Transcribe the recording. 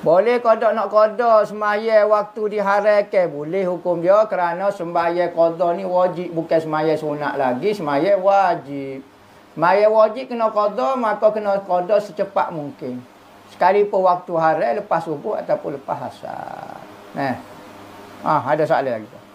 Boleh qada nak qada sembahyang waktu diharamkan, boleh hukum dia kerana sembahyang qada ni wajib, bukan sembahyang sunat lagi, sembahyang wajib. Sembahyang wajib kena qada, maka kena qada secepat mungkin. Sekalipun waktu haram, lepas subuh ataupun lepas asar. Ada soalan lagi.